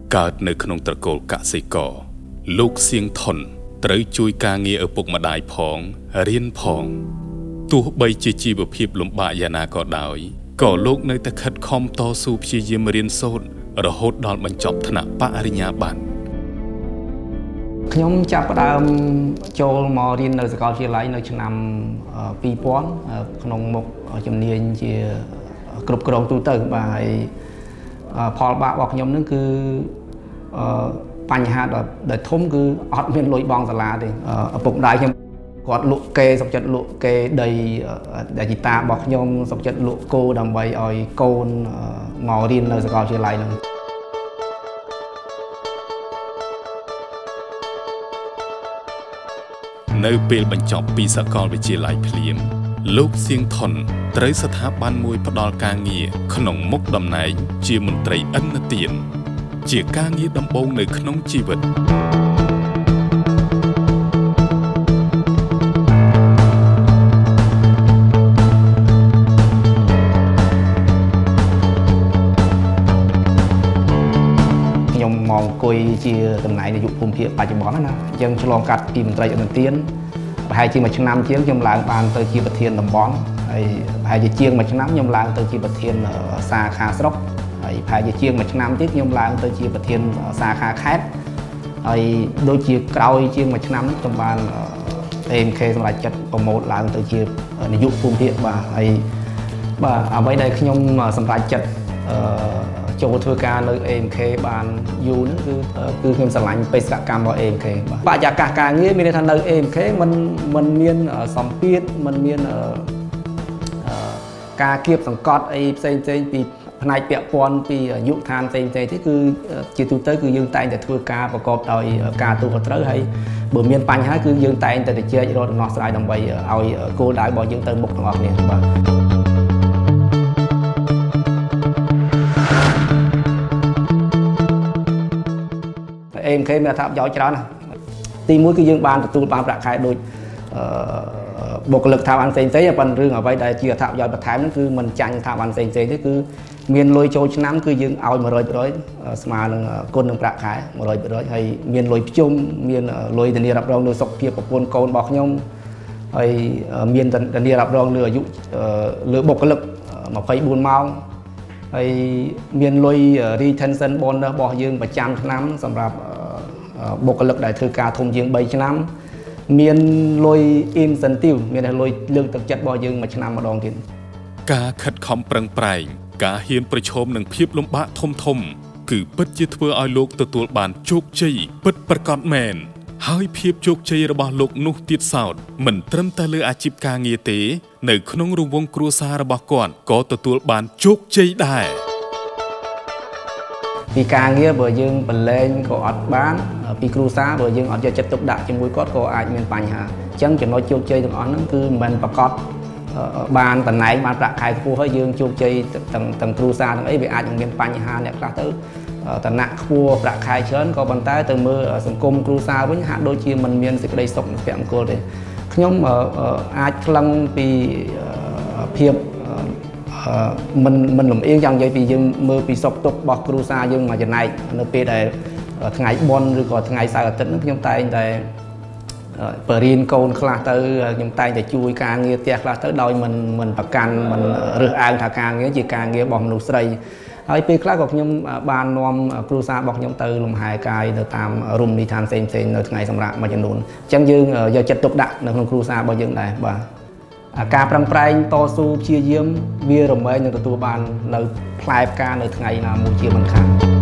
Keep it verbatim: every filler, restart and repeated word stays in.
កើតនៅក្នុងត្រកូលកសិករលោកសៀងថនត្រូវជួយការងារឪពុកម្ដាយផងរៀនផងទោះបីជាជីវភាពលំបាកយ៉ាងណាក៏ដោយក៏លោកនៅតែខិតខំតស៊ូព្យាយាមរៀនសូត្ររហូតដល់បញ្ចប់ថ្នាក់បរិញ្ញាបត្រខ្ញុំចាប់ផ្ដើមចូលមករៀននៅសាកលវិទ្យាល័យនៅឆ្នាំពីរពាន់ក្នុងមុខជំនាញជាគ្រប់គ្រងទូទៅបាទហើយផលបាករបស់ខ្ញុំនឹងគឺបញ្ហាដែលធំគឺអត់មានលុយបង់សាលាទេឪពុកម្ដាយខ្ញុំគាត់លក់គេសុខចិត្តលក់គេដីដែលជីតារបស់ខ្ញុំសុខចិត្តលក់គោដើម្បីឲ្យកូនមករៀននៅសាកលវិទ្យាល័យហ្នឹងនៅពេលបញ្ចប់ពីសាកលវិទ្យាល័យភ្លាមលោកសៀងថនត្រូវស្ថាប័នមួយផ្ដល់ការងារក្នុងមុខតំណែងជាមន្ត្រីឥណទានជាការងារដំបូងនៅក្នុងជីវិតខ្ញុំមកអង្គុយជាតំណែងនាយកភូមិភាគបច្ចុប្បន្នណាអញ្ចឹងឆ្លងកាត់ពីមន្ត្រីឥណទានប្រហែលជាមួយឆ្នាំជាងខ្ញុំឡើងបានទៅជាប្រធានតំបន់ហើយប្រហែលជាជាងមួយឆ្នាំខ្ញុំឡើងទៅជាប្រធានសាខាស្រុកហើយប្រហែលជាជាងមួយឆ្នាំទៀតខ្ញុំឡើងទៅជាប្រធានសាខាខេត្តហើយដូចជាក្រោយជាងមួយឆ្នាំនេះខ្ញុំបាន អេ អេម ខេ សម្រាប់ចាត់ប្រម៉ូតឡើងទៅជានាយកភូមិភាគបាទហើយបាទអ្វីដែលខ្ញុំសម្រាប់ចាត់ចូលធ្វើការនៅ អេ អេម ខេ បានយូរហ្នឹងគឺគឺខ្ញុំស្រឡាញ់បេសកកម្មរបស់ អេ អេម ខេ បាទបរិយាកាសការងារមានន័យថានៅ អេ អេម ខេ มันมันមានសម្ពាធมันមានការគៀបសង្កត់អីផ្សេងផ្សេងពីផ្នែកពាក់ព័ន្ធពីយុគឋានផ្សេងផ្សេងទេគឺជាទូទៅគឺយើងតែងតែធ្វើការប្រកបដោយការទូខុសត្រូវហើយបើមានបញ្ហាគឺយើងតែងតែជជែករកដំណោះស្រាយដើម្បីឲ្យគោលដៅរបស់យើងទៅមុខទាំងអស់គ្នាបាទអេ អេម ខេ មានអត្ថប្រយោជន៍ច្រើនណាស់ទីមួយគឺយើងបានទទួលបានប្រាក់ខែដូចបុគ្គលិកស្ថាប័នផ្សេងផ្សេងប៉ុន្តែរឿងអ្វីដែលជាអត្ថប្រយោជន៍បន្ថែមហ្នឹងគឺមិនចាញ់ស្ថាប័នផ្សេងផ្សេងទេគឺមានលុយចូលឆ្នាំគឺយើងឲ្យ មួយរយភាគរយ ស្មើនឹងគុណនឹងប្រាក់ខែ មួយរយភាគរយ ហើយមានលុយភ្ជុំមានលុយធានារ៉ាប់រងលើសុខភាពប្រពន្ធកូនរបស់ខ្ញុំហើយមានធានារ៉ាប់រងលើអាយុលើបុគ្គលិក ម្ភៃបួន ម៉ោងហើយមានលុយ retention bonus របស់យើងប្រចាំឆ្នាំសម្រាប់បុគ្គលិកដែលធ្វើការធំជាង បី ឆ្នាំមានលុយ incentive មានលុយលើកទឹកចិត្តរបស់យើងមួយឆ្នាំម្ដងទៀតការខិតខំប្រឹងប្រែងការហ៊ានប្រឈមនឹងភាពលំបាកធំធំគឺពិតជាធ្វើឲ្យលោកទទួលបានជោគជ័យពិតប្រាកដមែនហើយភាពជោគជ័យរបស់លោកនោះទៀតសោតមិនត្រឹមតែលើអាជីពការងារទេនៅក្នុងរង្វង់គ្រួសាររបស់គាត់ក៏ទទួលបានជោគជ័យដែរពីការងារបើយើងបលែងក៏អត់បានពីគ្រួសារបើយើងអត់យកចិត្តទុកដាក់ជាមួយគាត់ក៏អាចមានបញ្ហាអញ្ចឹងចំណុចជោគជ័យទាំងអស់ហ្នឹងគឺមិនមែនប្រកបបានតំណែងបានប្រាក់ខែខ្ពស់ហើយយើងជោគជ័យទាំងទាំងគ្រួសារទាំងអីវាអាចនឹងមានបញ្ហាអ្នកខ្លះទៅតំណែងខ្ពស់ប្រាក់ខែច្រើនក៏ប៉ុន្តែទៅមើលសង្គមគ្រួសារវិញហាក់ដូចជាមិនមានសេចក្តីសុខភមង្គលទេខ្ញុំអាចថ្លឹងពីភាពមិនមិនលំអៀងយ៉ាងនិយាយពីយើងមើលពីសុខទុក្ខរបស់គ្រួសារយើងមកចំណែកនៅពេលដែលថ្ងៃបុណ្យឬក៏ថ្ងៃសៅរ៍អាទិត្យហ្នឹងខ្ញុំតែងតែបរៀនកូនខ្លះទៅខ្ញុំតែងតែជួយការងារផ្ទះខ្លះទៅដោយមិនមិនប្រកាន់មិនរើសអើងថាការងារជាការងាររបស់មនុស្សស្រីហើយពេលខ្លះក៏ខ្ញុំបាននាំគ្រួសាររបស់ខ្ញុំទៅលំហែកាយនៅតាមរមណីយដ្ឋានផ្សេងផ្សេងនៅថ្ងៃសម្រាប់មួយចំនួនអញ្ចឹងយើងយកចិត្តទុកដាក់នៅក្នុងគ្រួសាររបស់យើងដែរបាទការប្រឹងប្រែងតស៊ូព្យាយាមវារមែងនឹងទទួលបាននៅផ្លែផ្កានៅថ្ងៃណាមួយជាមិនខាន